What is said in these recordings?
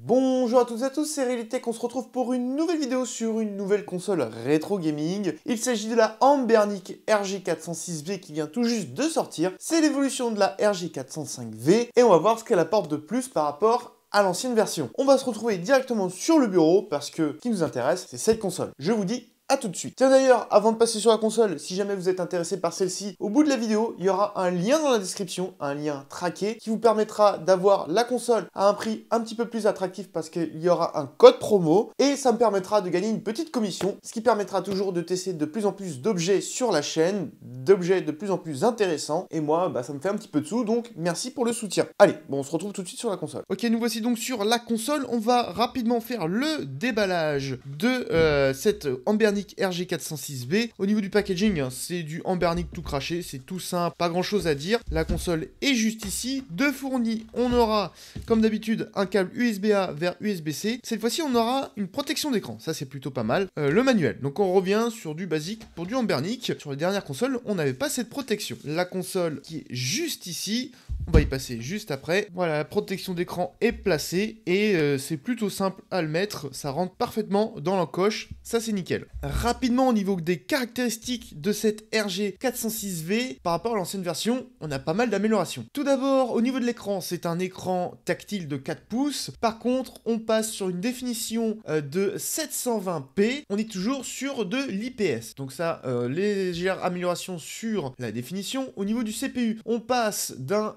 Bonjour à toutes et à tous, c'est Realitech, on se retrouve pour une nouvelle vidéo sur une nouvelle console rétro gaming. Il s'agit de la Anbernic RG406V qui vient tout juste de sortir. C'est l'évolution de la RG405V et on va voir ce qu'elle apporte de plus par rapport à l'ancienne version. On va se retrouver directement sur le bureau parce que ce qui nous intéresse, c'est cette console. Je vous dis à tout de suite. Tiens d'ailleurs, avant de passer sur la console, si jamais vous êtes intéressé par celle-ci, au bout de la vidéo, il y aura un lien dans la description, un lien traqué, qui vous permettra d'avoir la console à un prix un petit peu plus attractif parce qu'il y aura un code promo, et ça me permettra de gagner une petite commission, ce qui permettra toujours de tester de plus en plus d'objets sur la chaîne, d'objets de plus en plus intéressants, et moi, ça me fait un petit peu de sous, donc merci pour le soutien. Allez, bon, on se retrouve tout de suite sur la console. Ok, nous voici donc sur la console, on va rapidement faire le déballage de cette Anbernic RG406V. Au niveau du packaging, c'est du Anbernic tout craché, c'est tout simple, pas grand chose à dire. La console est juste ici. De fourni, on aura, comme d'habitude, un câble USB-A vers USB-C. Cette fois-ci, on aura une protection d'écran, ça c'est plutôt pas mal. Le manuel, donc on revient sur du basique pour du Anbernic. Sur les dernières consoles, on n'avait pas cette protection. La console qui est juste ici, on va y passer juste après. Voilà, la protection d'écran est placée et c'est plutôt simple à le mettre. Ça rentre parfaitement dans l'encoche, ça c'est nickel. Rapidement, au niveau des caractéristiques de cette RG406V, par rapport à l'ancienne version, on a pas mal d'améliorations. Tout d'abord, au niveau de l'écran, c'est un écran tactile de 4 pouces. Par contre, on passe sur une définition de 720p. On est toujours sur de l'IPS. Donc ça, légère amélioration sur la définition. Au niveau du CPU, on passe d'un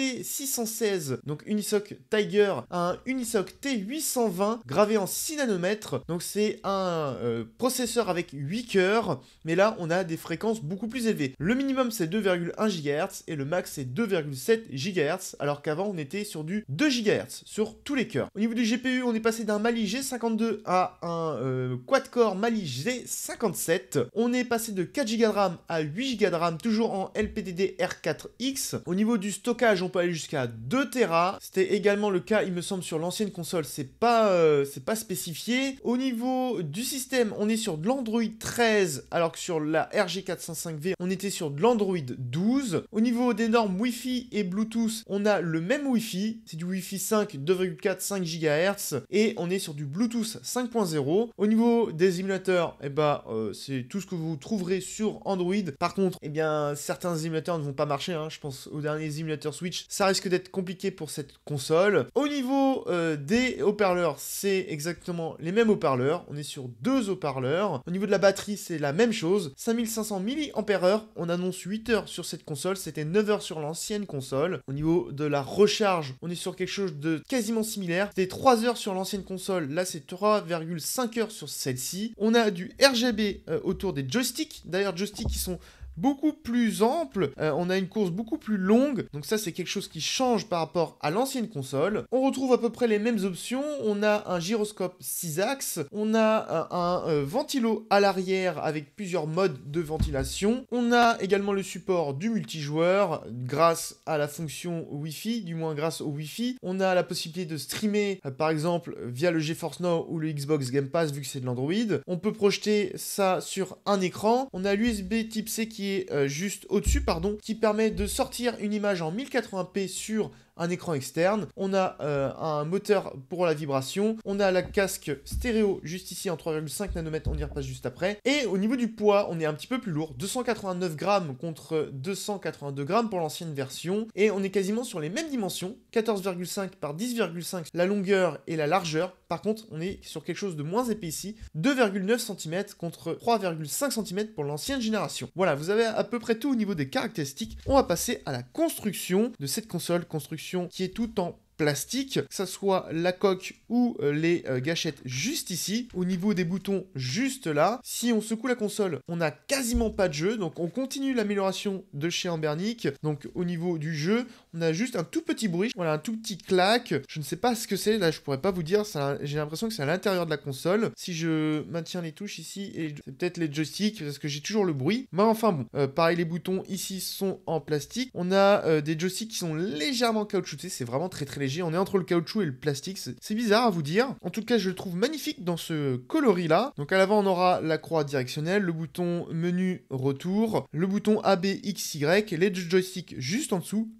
T616, donc Unisoc Tiger, à un Unisoc T820 gravé en 6 nanomètres. Donc c'est un processeur avec 8 cœurs, mais là on a des fréquences beaucoup plus élevées. Le minimum c'est 2,1 GHz et le max c'est 2,7 GHz, alors qu'avant on était sur du 2 GHz sur tous les cœurs. Au niveau du GPU, on est passé d'un Mali G52 à un quad-core Mali G57. On est passé de 4 Go de RAM à 8 Go de RAM, toujours en LPDDR4X. Au niveau du stockage, on peut aller jusqu'à 2 Tera. C'était également le cas, il me semble, sur l'ancienne console, c'est pas spécifié. Au niveau du système, on est sur de l'Android 13, alors que sur la RG405V, on était sur de l'Android 12. Au niveau des normes Wi-Fi et Bluetooth, on a le même Wi-Fi, c'est du Wi-Fi 5, 2,4, 5 GHz, et on est sur du Bluetooth 5.0. Au niveau des émulateurs, c'est tout ce que vous trouverez sur Android. Par contre, certains émulateurs ne vont pas marcher, je pense aux derniers émulateurs Switch, ça risque d'être compliqué pour cette console. Au niveau des haut-parleurs, c'est exactement les mêmes haut-parleurs, on est sur 2 haut-parleurs. Au niveau de la batterie, c'est la même chose, 5500 mAh, on annonce 8 heures sur cette console, c'était 9 heures sur l'ancienne console. Au niveau de la recharge, on est sur quelque chose de quasiment similaire, c'était 3 heures sur l'ancienne console, là c'est 3,5 heures sur celle-ci. On a du RGB autour des joysticks, d'ailleurs joysticks qui sont beaucoup plus ample, on a une course beaucoup plus longue, donc ça c'est quelque chose qui change par rapport à l'ancienne console. On retrouve à peu près les mêmes options, on a un gyroscope 6 axes, on a un ventilo à l'arrière avec plusieurs modes de ventilation, on a également le support du multijoueur grâce à la fonction Wi-Fi, du moins grâce au Wi-Fi, on a la possibilité de streamer par exemple via le GeForce Now ou le Xbox Game Pass vu que c'est de l'Android, on peut projeter ça sur un écran, on a l'USB type C qui est juste au-dessus, qui permet de sortir une image en 1080p sur un écran externe. On a un moteur pour la vibration. On a la casque stéréo juste ici en 3,5 nanomètres, on y repasse juste après. Et au niveau du poids, on est un petit peu plus lourd. 289 grammes contre 282 grammes pour l'ancienne version. Et on est quasiment sur les mêmes dimensions. 14,5 par 10,5 la longueur et la largeur. Par contre, on est sur quelque chose de moins épais ici. 2,9 cm contre 3,5 cm pour l'ancienne génération. Voilà, vous avez à peu près tout au niveau des caractéristiques. On va passer à la construction de cette console. Construction qui est tout en plastique, que ça soit la coque ou les gâchettes juste ici, au niveau des boutons juste là. Si on secoue la console, on n'a quasiment pas de jeu, donc on continue l'amélioration de chez Anbernic. Donc au niveau du jeu, on a juste un tout petit bruit, voilà, un tout petit clac. Je ne sais pas ce que c'est, là je pourrais pas vous dire, j'ai l'impression que c'est à l'intérieur de la console. Si je maintiens les touches ici, et c'est peut-être les joysticks, parce que j'ai toujours le bruit. Mais enfin bon, pareil, les boutons ici sont en plastique. On a des joysticks qui sont légèrement caoutchoutés, c'est vraiment très léger. On est entre le caoutchouc et le plastique, c'est bizarre à vous dire. En tout cas, je le trouve magnifique dans ce coloris là. Donc à l'avant, on aura la croix directionnelle, le bouton menu retour, le bouton A, B, X, Y, les deux joysticks juste en dessous, le bouton select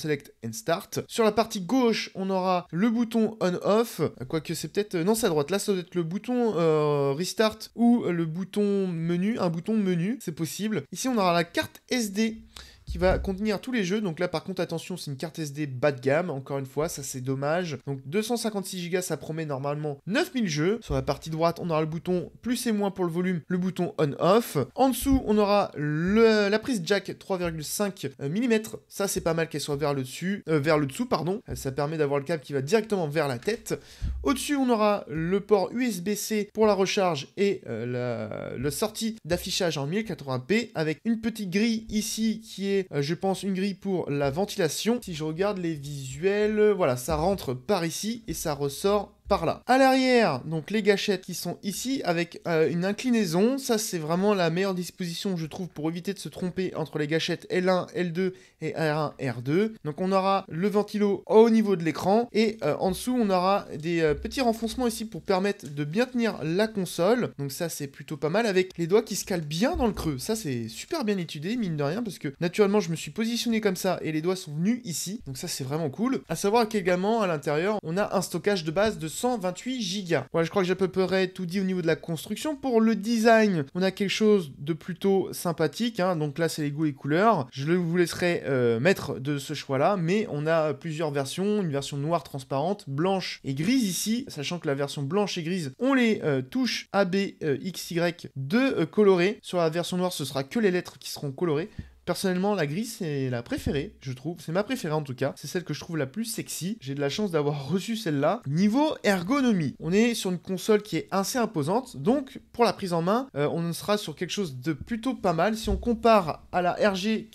Select and Start. Sur la partie gauche, on aura le bouton On-Off, quoique c'est peut-être... non, c'est à droite. Là, ça doit être le bouton Restart ou le bouton menu, un bouton menu, c'est possible. Ici, on aura la carte SD qui va contenir tous les jeux. Donc là, par contre, attention, c'est une carte SD bas de gamme. Encore une fois, ça, c'est dommage. Donc 256 Go, ça promet normalement 9000 jeux. Sur la partie droite, on aura le bouton plus et moins pour le volume, le bouton on-off. En dessous, on aura la prise jack 3,5 mm. Ça, c'est pas mal qu'elle soit vers le dessous, pardon. Ça permet d'avoir le câble qui va directement vers la tête. Au-dessus, on aura le port USB-C pour la recharge et la sortie d'affichage en 1080p avec une petite grille ici qui est je pense une grille pour la ventilation. Si je regarde les visuels, voilà, ça rentre par ici et ça ressort par là. À l'arrière, donc les gâchettes qui sont ici avec une inclinaison. Ça, c'est vraiment la meilleure disposition, je trouve, pour éviter de se tromper entre les gâchettes L1, L2 et R1, R2. Donc on aura le ventilo au niveau de l'écran et en dessous, on aura des petits renfoncements ici pour permettre de bien tenir la console. Donc ça, c'est plutôt pas mal avec les doigts qui se calent bien dans le creux. Ça, c'est super bien étudié, mine de rien, parce que naturellement, je me suis positionné comme ça et les doigts sont venus ici. Donc ça, c'est vraiment cool. À savoir qu'également, à l'intérieur, on a un stockage de base de 128 Go. Voilà, je crois que j'ai à peu près tout dit au niveau de la construction. Pour le design, on a quelque chose de plutôt sympathique, hein. Donc là, c'est les goûts et couleurs. Je vous laisserai maître de ce choix-là, mais on a plusieurs versions. Une version noire transparente, blanche et grise ici, sachant que la version blanche et grise ont les touches A, B, X, Y de colorées. Sur la version noire, ce sera que les lettres qui seront colorées. Personnellement, la grise, c'est la préférée, je trouve. C'est ma préférée en tout cas. C'est celle que je trouve la plus sexy. J'ai de la chance d'avoir reçu celle-là. Niveau ergonomie, on est sur une console qui est assez imposante. Donc, pour la prise en main, on sera sur quelque chose de plutôt pas mal. Si on compare à la RG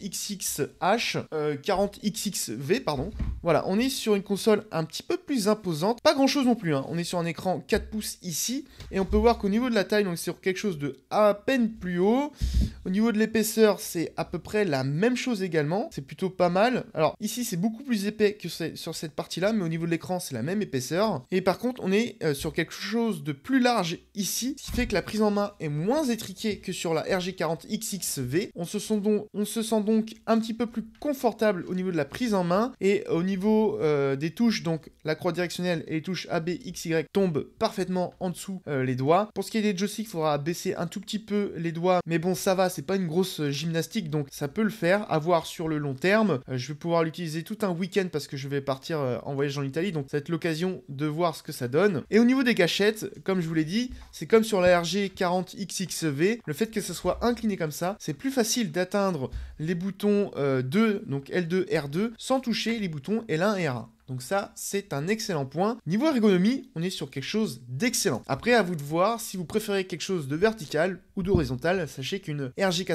40XX-H, 40XXV, pardon. Voilà, on est sur une console un petit peu plus imposante. Pas grand-chose non plus, hein. On est sur un écran 4 pouces ici. Et on peut voir qu'au niveau de la taille, donc c'est sur quelque chose de à peine plus haut. Au niveau de l'épaisseur, c'est à peu près la même chose également. C'est plutôt pas mal. Alors ici, c'est beaucoup plus épais que sur cette partie-là, mais au niveau de l'écran, c'est la même épaisseur. Et par contre, on est sur quelque chose de plus large ici, ce qui fait que la prise en main est moins étriquée que sur la RG40XXV. On se sent donc un petit peu plus confortable au niveau de la prise en main. Et au niveau des touches, donc la croix directionnelle et les touches A, B, X, Y tombent parfaitement en dessous les doigts. Pour ce qui est des joysticks, il faudra baisser un tout petit peu les doigts, mais bon, ça va, c'est pas une grosse gymnastique, donc ça peut le faire. À voir sur le long terme. Je vais pouvoir l'utiliser tout un week-end parce que je vais partir en voyage en Italie, donc ça va être l'occasion de voir ce que ça donne. Et au niveau des gâchettes, comme je vous l'ai dit, c'est comme sur la RG40XXV, le fait que ça soit incliné comme ça, c'est plus facile d'atteindre les boutons 2, donc L2, R2, sans toucher les boutons L1 et R1. Donc ça, c'est un excellent point. Niveau ergonomie, on est sur quelque chose d'excellent. Après, à vous de voir si vous préférez quelque chose de vertical ou d'horizontal. Sachez qu'une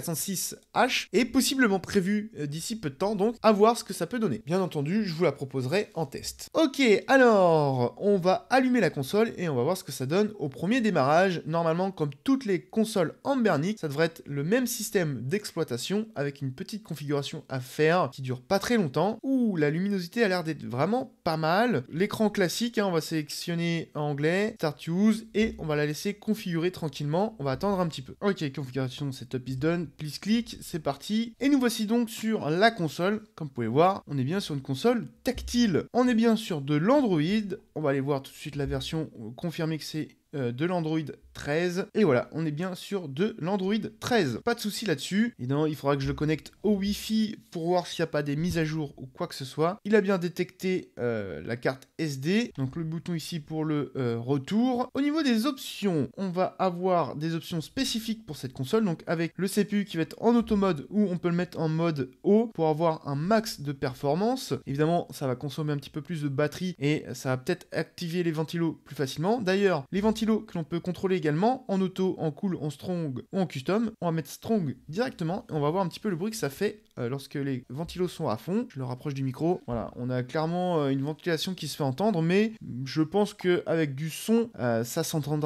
RG406H est possiblement prévue d'ici peu de temps, donc à voir ce que ça peut donner. Bien entendu, je vous la proposerai en test. Ok, alors, on va allumer la console et on va voir ce que ça donne au premier démarrage. Normalement, comme toutes les consoles Ambernic, ça devrait être le même système d'exploitation avec une petite configuration à faire qui dure pas très longtemps. Ouh, la luminosité a l'air d'être vraiment pas mal. L'écran classique, hein, on va sélectionner anglais, Start Use, et on va la laisser configurer tranquillement. On va attendre un petit peu. Ok, configuration setup is done. Please click, c'est parti. Et nous voici donc sur la console. Comme vous pouvez voir, on est bien sur une console tactile. On est bien sur de l'Android. On va aller voir tout de suite la version, confirmer que c'est de l'Android 13. Et voilà, on est bien sur de l'Android 13. Pas de souci là-dessus. Évidemment, il faudra que je le connecte au Wi-Fi pour voir s'il n'y a pas des mises à jour ou quoi que ce soit. Il a bien détecté la carte SD. Donc le bouton ici pour le retour. Au niveau des options, on va avoir des options spécifiques pour cette console. Donc avec le CPU qui va être en auto-mode ou on peut le mettre en mode haut pour avoir un max de performance. Évidemment, ça va consommer un petit peu plus de batterie et ça va peut-être activer les ventilos plus facilement. D'ailleurs, les ventilos que l'on peut contrôler également en auto, en cool, en strong ou en custom. On va mettre strong directement et on va voir un petit peu le bruit que ça fait lorsque les ventilos sont à fond. Je le rapproche du micro. Voilà, on a clairement une ventilation qui se fait entendre, mais je pense qu'avec du son, ça s'entendra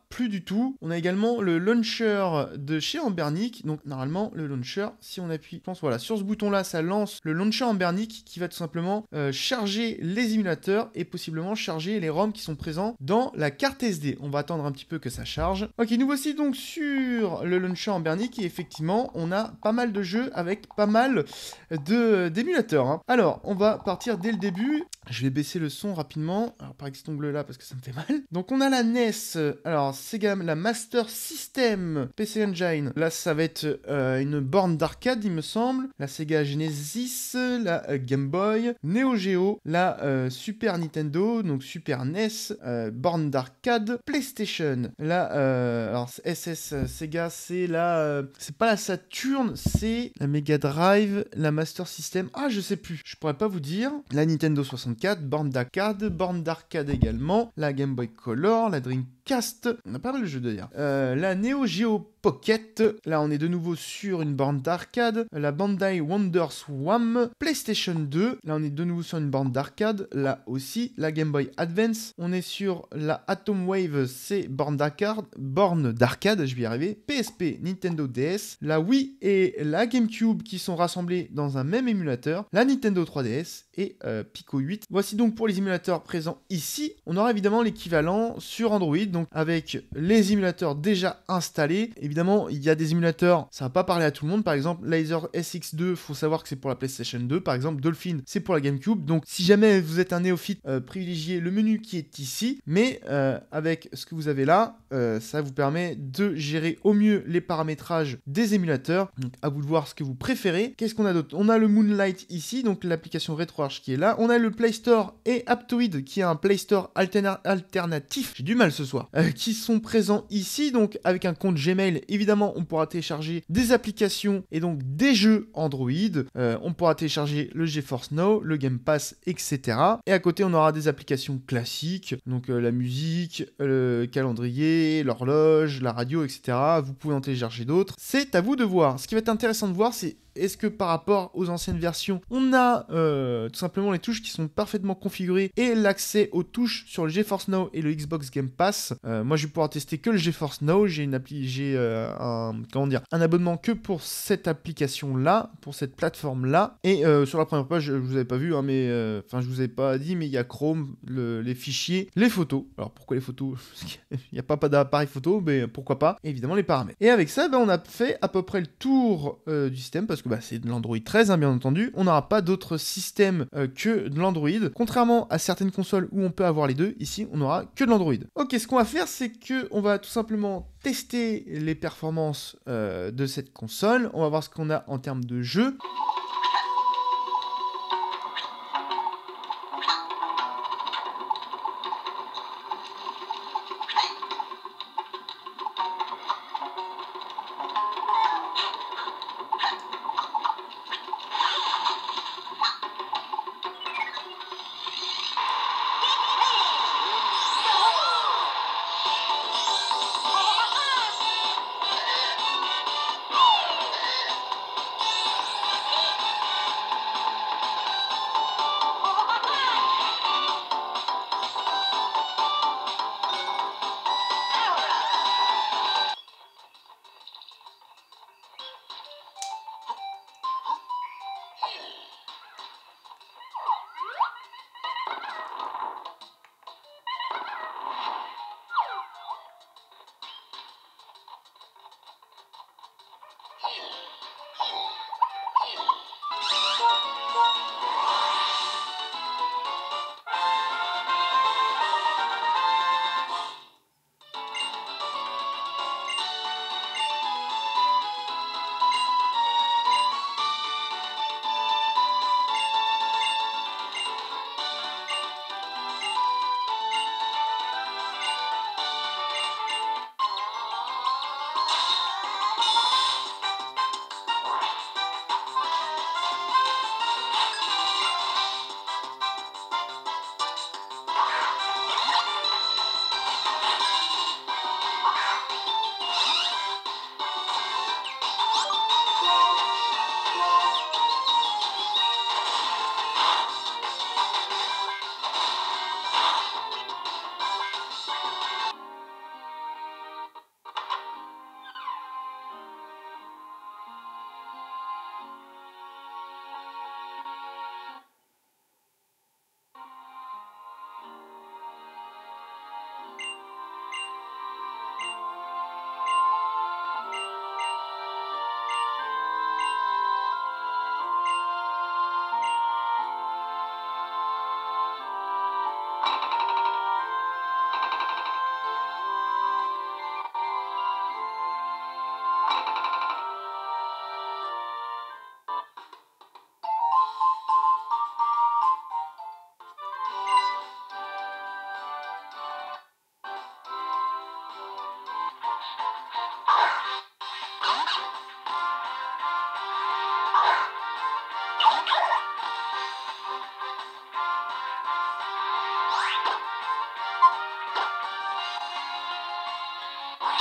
plus du tout. On a également le launcher de chez Ambernic. Donc normalement le launcher, si on appuie, je pense voilà, sur ce bouton là, ça lance le launcher Ambernic qui va tout simplement charger les émulateurs et possiblement charger les ROM qui sont présents dans la carte SD. On va attendre un petit peu que ça charge. Ok, nous voici donc sur le launcher Ambernic et effectivement on a pas mal de jeux avec pas mal d'émulateurs. Hein. Alors on va partir dès le début. Je vais baisser le son rapidement. Alors par cet onglet là parce que ça me fait mal. Donc on a la NES. Alors Sega, la Master System PC Engine. Là ça va être une borne d'arcade il me semble. La Sega Genesis, la Game Boy, Neo Geo, la Super Nintendo, donc Super NES, borne d'arcade, PlayStation. Là alors SS Sega c'est la c'est pas la Saturn, c'est la Mega Drive, la Master System. Ah je sais plus. Je pourrais pas vous dire. La Nintendo 64, borne d'arcade également, la Game Boy Color, la Dreamcast, on a pas mal de jeux d'ailleurs. La Neo Geo Pocket, là on est de nouveau sur une borne d'arcade, la Bandai WonderSwan, PlayStation 2, là on est de nouveau sur une borne d'arcade, là aussi, la Game Boy Advance, on est sur la Atom Wave, c'est borne d'arcade, je vais y arriver, PSP, Nintendo DS, la Wii et la GameCube qui sont rassemblés dans un même émulateur, la Nintendo 3DS et Pico 8. Voici donc pour les émulateurs présents ici, on aura évidemment l'équivalent sur Android, donc avec les émulateurs déjà installés. Évidemment, il y a des émulateurs, ça va pas parler à tout le monde. Par exemple, Laser SX2, faut savoir que c'est pour la PlayStation 2. Par exemple, Dolphin, c'est pour la GameCube. Donc, si jamais vous êtes un néophyte, privilégiez le menu qui est ici. Mais avec ce que vous avez là, ça vous permet de gérer au mieux les paramétrages des émulateurs. Donc, à vous de voir ce que vous préférez. Qu'est-ce qu'on a d'autre? On a le Moonlight ici, donc l'application RetroArch qui est là. On a le Play Store et Aptoid qui est un Play Store alternatif. J'ai du mal ce soir. Qui sont présents ici. Donc, avec un compte Gmail, évidemment, on pourra télécharger des applications et donc des jeux Android. On pourra télécharger le GeForce Now, le Game Pass, etc. Et à côté, on aura des applications classiques, donc la musique, le calendrier, l'horloge, la radio, etc. Vous pouvez en télécharger d'autres. C'est à vous de voir. Ce qui va être intéressant de voir, c'est est-ce que par rapport aux anciennes versions, on a tout simplement les touches qui sont parfaitement configurées et l'accès aux touches sur le GeForce Now et le Xbox Game Pass. Moi, je vais pouvoir tester que le GeForce Now. J'ai un abonnement que pour cette application-là, pour cette plateforme-là. Et sur la première page, je vous avais pas vu, hein, mais je vous avais pas dit, mais il y a Chrome, les fichiers, les photos. Alors pourquoi les photos? Il n'y a pas d'appareil photo, mais pourquoi pas? Et évidemment les paramètres. Et avec ça, on a fait à peu près le tour du système parce que c'est de l'Android 13, hein, bien entendu. On n'aura pas d'autre système que de l'Android. Contrairement à certaines consoles où on peut avoir les deux, ici, on n'aura que de l'Android. Ok, ce qu'on va faire, c'est qu'on va tout simplement tester les performances de cette console. On va voir ce qu'on a en termes de jeu.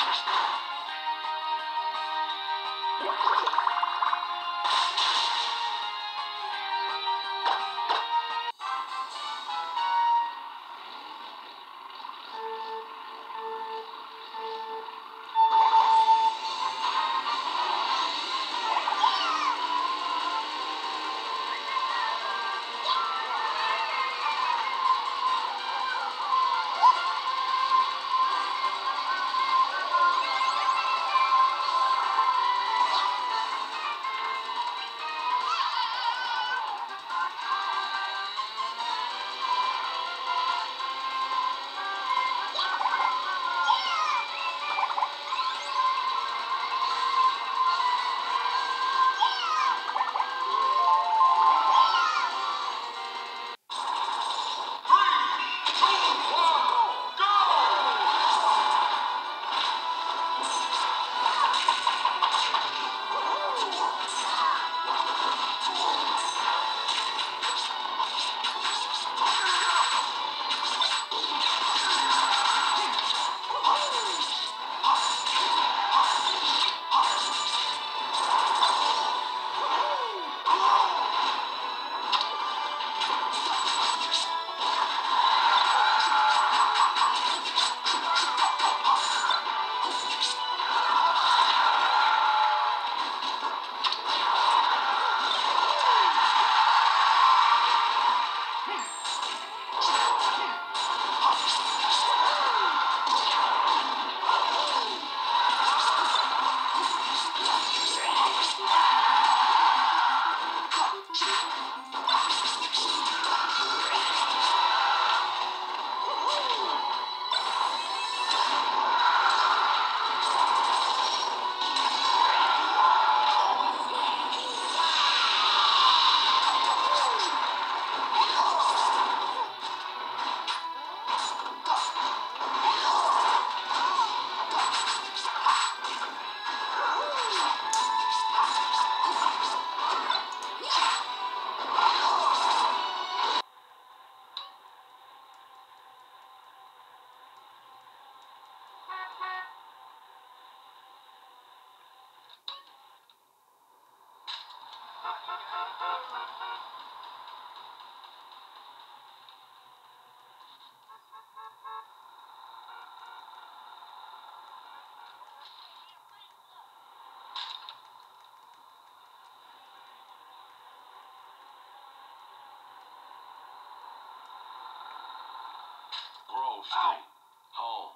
Grove Street. Home.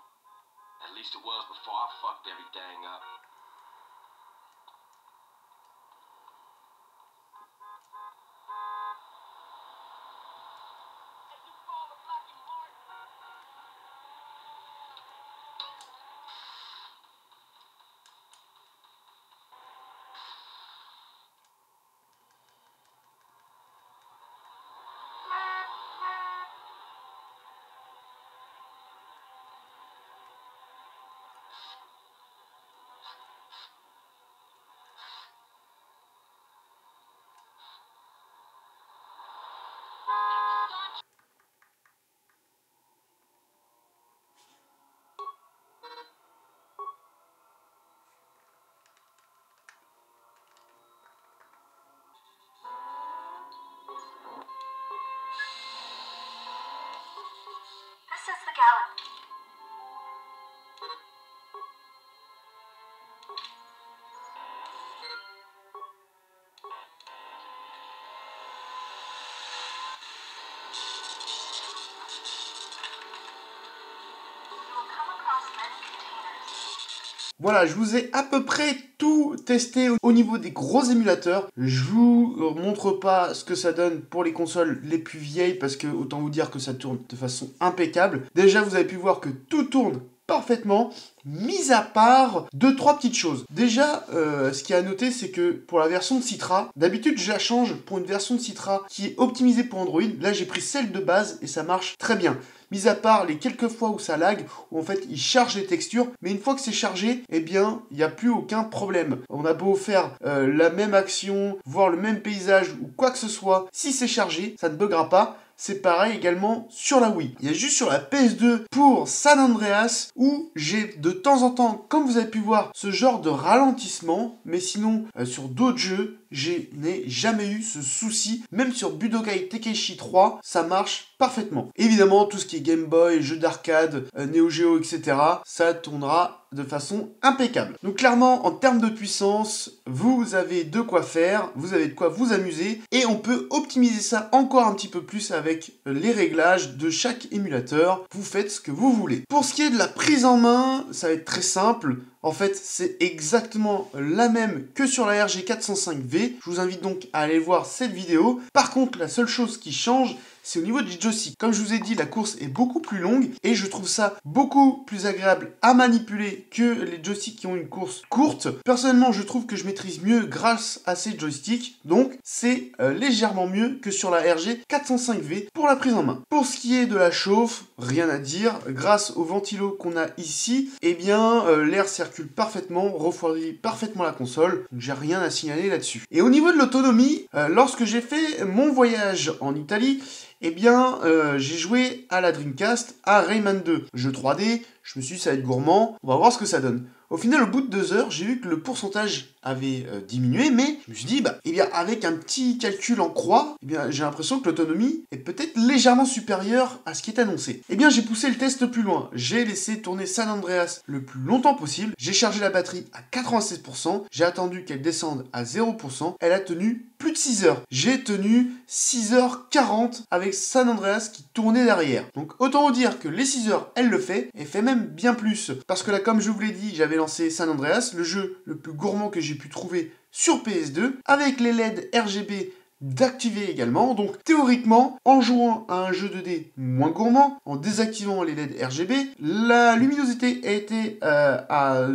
At least it was before I fucked everything up. This is the gallon. You will come across many containers. Voilà, je vous ai à peu près tout testé au niveau des gros émulateurs. Je vous montre pas ce que ça donne pour les consoles les plus vieilles parce que autant vous dire que ça tourne de façon impeccable. Déjà, vous avez pu voir que tout tourne parfaitement, mis à part 2-3 petites choses. Déjà, ce qu'il y a à noter, c'est que pour la version de Citra, d'habitude je la change pour une version de Citra qui est optimisée pour Android. Là, j'ai pris celle de base et ça marche très bien. Mis à part les quelques fois où ça lag, où en fait il charge les textures, mais une fois que c'est chargé, eh bien, il n'y a plus aucun problème. On a beau faire la même action, voir le même paysage ou quoi que ce soit, si c'est chargé, ça ne buggera pas. c'est pareil également sur la Wii. Il y a juste sur la PS2 pour San Andreas où j'ai de temps en temps, comme vous avez pu voir, ce genre de ralentissement, mais sinon sur d'autres jeux, je n'ai jamais eu ce souci. Même sur Budokai Tenkaichi 3, ça marche parfaitement. Évidemment, tout ce qui est Game Boy, jeux d'arcade, Neo Geo, etc., ça tournera de façon impeccable. Donc clairement, en termes de puissance, vous avez de quoi faire, vous avez de quoi vous amuser, et on peut optimiser ça encore un petit peu plus avec les réglages de chaque émulateur. Vous faites ce que vous voulez. Pour ce qui est de la prise en main, ça va être très simple. En fait, c'est exactement la même que sur la RG405V. Je vous invite donc à aller voir cette vidéo. Par contre, la seule chose qui change, c'est au niveau du joystick. Comme je vous ai dit, la course est beaucoup plus longue et je trouve ça beaucoup plus agréable à manipuler que les joysticks qui ont une course courte. Personnellement, je trouve que je maîtrise mieux grâce à ces joysticks. Donc, c'est légèrement mieux que sur la RG405V pour la prise en main. Pour ce qui est de la chauffe, rien à dire. Grâce au ventilo qu'on a ici, eh bien, l'air circule parfaitement, refroidit parfaitement la console. Donc, j'ai rien à signaler là-dessus. Et au niveau de l'autonomie, lorsque j'ai fait mon voyage en Italie, eh bien, j'ai joué à la Dreamcast, à Rayman 2. Jeu 3D, je me suis dit ça va être gourmand, on va voir ce que ça donne. Au final, au bout de 2 heures, j'ai vu que le pourcentage avait diminué, mais je me suis dit, eh bien, avec un petit calcul en croix, eh bien, j'ai l'impression que l'autonomie est peut-être légèrement supérieure à ce qui est annoncé. Eh bien, j'ai poussé le test plus loin. J'ai laissé tourner San Andreas le plus longtemps possible. J'ai chargé la batterie à 96%. J'ai attendu qu'elle descende à 0%. Elle a tenu plus de 6 heures. J'ai tenu 6h40 avec San Andreas qui tournait derrière. Donc, autant vous dire que les 6 heures, elle le fait, et fait même bien plus. Parce que là, comme je vous l'ai dit, j'avais lancé San Andreas, le jeu le plus gourmand que j'ai pu trouver sur PS2, avec les LED RGB d'activer également. Donc théoriquement, en jouant à un jeu 2D moins gourmand, en désactivant les LED RGB, la luminosité a été à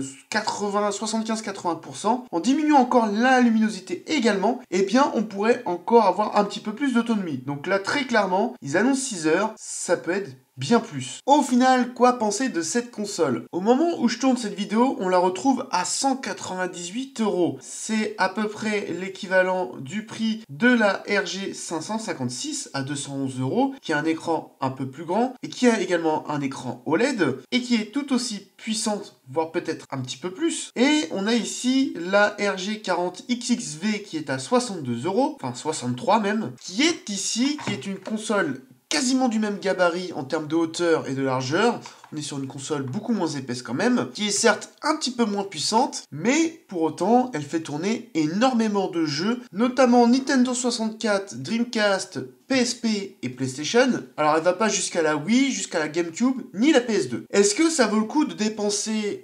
75-80%. En diminuant encore la luminosité également, eh bien on pourrait encore avoir un petit peu plus d'autonomie. Donc là, très clairement, ils annoncent 6 heures, ça peut être bien plus. Au final, quoi penser de cette console? Au moment où je tourne cette vidéo, on la retrouve à 198 €. C'est à peu près l'équivalent du prix de la RG 556 à 211 €, qui a un écran un peu plus grand et qui a également un écran OLED et qui est tout aussi puissante, voire peut-être un petit peu plus. Et on a ici la RG40XXV qui est à 62 €, enfin 63 même, qui est ici, qui est une console quasiment du même gabarit en termes de hauteur et de largeur. On est sur une console beaucoup moins épaisse quand même, qui est certes un petit peu moins puissante, mais pour autant, elle fait tourner énormément de jeux, notamment Nintendo 64, Dreamcast, PSP et PlayStation. Alors elle va pas jusqu'à la Wii, jusqu'à la GameCube, ni la PS2. Est-ce que ça vaut le coup de dépenser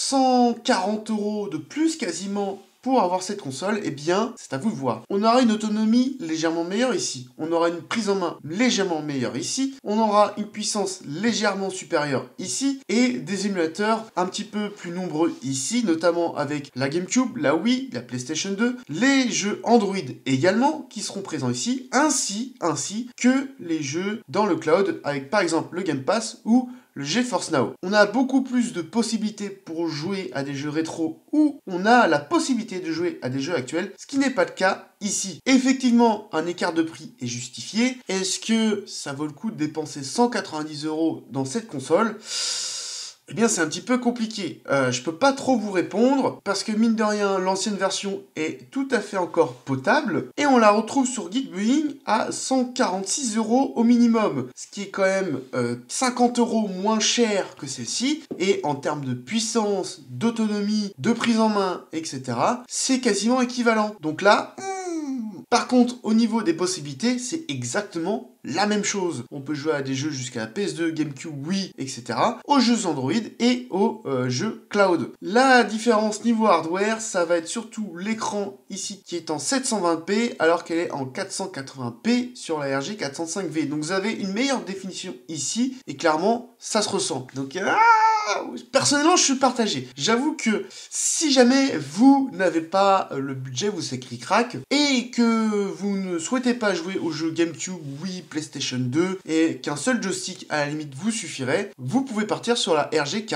140 € de plus quasiment pour avoir cette console? Eh bien, c'est à vous de voir. On aura une autonomie légèrement meilleure ici. On aura une prise en main légèrement meilleure ici. On aura une puissance légèrement supérieure ici. Et des émulateurs un petit peu plus nombreux ici, notamment avec la GameCube, la Wii, la PlayStation 2, les jeux Android également qui seront présents ici, ainsi que les jeux dans le cloud avec par exemple le Game Pass ou le GeForce Now. On a beaucoup plus de possibilités pour jouer à des jeux rétro ou on a la possibilité de jouer à des jeux actuels, ce qui n'est pas le cas ici. Effectivement, un écart de prix est justifié. Est-ce que ça vaut le coup de dépenser 190 € dans cette console ? Eh bien, c'est un petit peu compliqué. Je peux pas trop vous répondre parce que mine de rien, l'ancienne version est tout à fait encore potable et on la retrouve sur Geekbuilding à 146 € au minimum, ce qui est quand même 50 € moins cher que celle-ci. Et en termes de puissance, d'autonomie, de prise en main, etc., c'est quasiment équivalent. Donc là, par contre, au niveau des possibilités, c'est exactement la même chose. On peut jouer à des jeux jusqu'à la PS2, GameCube, Wii, etc., aux jeux Android et aux jeux cloud. La différence niveau hardware, ça va être surtout l'écran ici qui est en 720p alors qu'elle est en 480p sur la RG405V. Donc vous avez une meilleure définition ici et clairement, ça se ressent. Donc personnellement, je suis partagé. J'avoue que si jamais vous n'avez pas le budget, vous c'est cric-crac, et que vous ne souhaitez pas jouer aux jeux GameCube, Wii, PlayStation 2, et qu'un seul joystick à la limite vous suffirait, vous pouvez partir sur la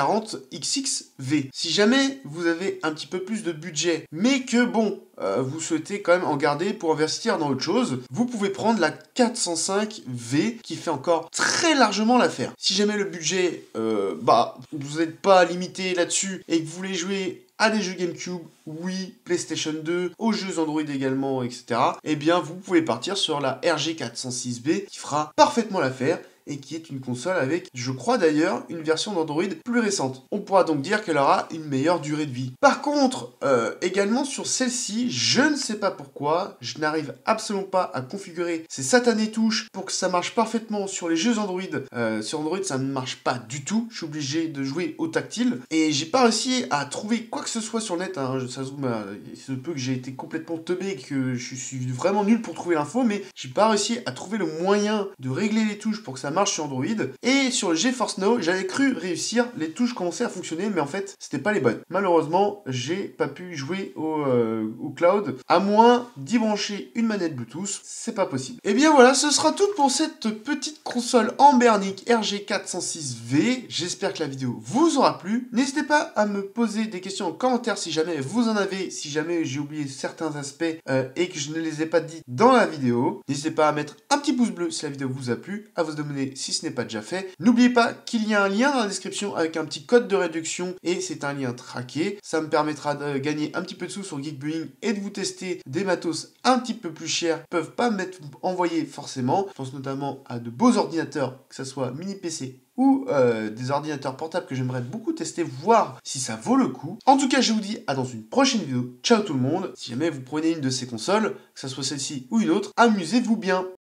RG40XX-V. Si jamais vous avez un petit peu plus de budget, mais que bon, vous souhaitez quand même en garder pour investir dans autre chose, vous pouvez prendre la 405V qui fait encore très largement l'affaire. Si jamais le budget, vous n'êtes pas limité là-dessus et que vous voulez jouer à des jeux GameCube, Wii, PlayStation 2, aux jeux Android également, etc., eh bien vous pouvez partir sur la RG406B qui fera parfaitement l'affaire et qui est une console avec, je crois d'ailleurs, une version d'Android plus récente. On pourra donc dire qu'elle aura une meilleure durée de vie. Par contre, également sur celle-ci, je ne sais pas pourquoi, je n'arrive absolument pas à configurer ces satanées touches pour que ça marche parfaitement sur les jeux Android. Sur Android, ça ne marche pas du tout, je suis obligé de jouer au tactile, et j'ai pas réussi à trouver quoi que ce soit sur le net, hein. Ça se peut que j'ai été complètement teubé et que je suis vraiment nul pour trouver l'info, mais j'ai pas réussi à trouver le moyen de régler les touches pour que ça marche sur Android. Et sur le GeForce Now, j'avais cru réussir, les touches commençaient à fonctionner, mais en fait, c'était pas les bonnes. Malheureusement, j'ai pas pu jouer au cloud, à moins d'y brancher une manette Bluetooth, c'est pas possible. Et bien voilà, ce sera tout pour cette petite console Ambernic RG406V. J'espère que la vidéo vous aura plu. N'hésitez pas à me poser des questions en commentaire si jamais vous en avez, si jamais j'ai oublié certains aspects et que je ne les ai pas dit dans la vidéo. N'hésitez pas à mettre un petit pouce bleu si la vidéo vous a plu, à vous abonner si ce n'est pas déjà fait. N'oubliez pas qu'il y a un lien dans la description avec un petit code de réduction et c'est un lien traqué. Ça me permettra de gagner un petit peu de sous sur Geekblowing et de vous tester des matos un petit peu plus chers, peuvent pas m'être envoyés forcément. Je pense notamment à de beaux ordinateurs, que ce soit mini PC ou des ordinateurs portables que j'aimerais beaucoup tester, voir si ça vaut le coup. En tout cas, je vous dis à dans une prochaine vidéo. Ciao tout le monde. Si jamais vous prenez une de ces consoles, que ce soit celle-ci ou une autre, amusez-vous bien.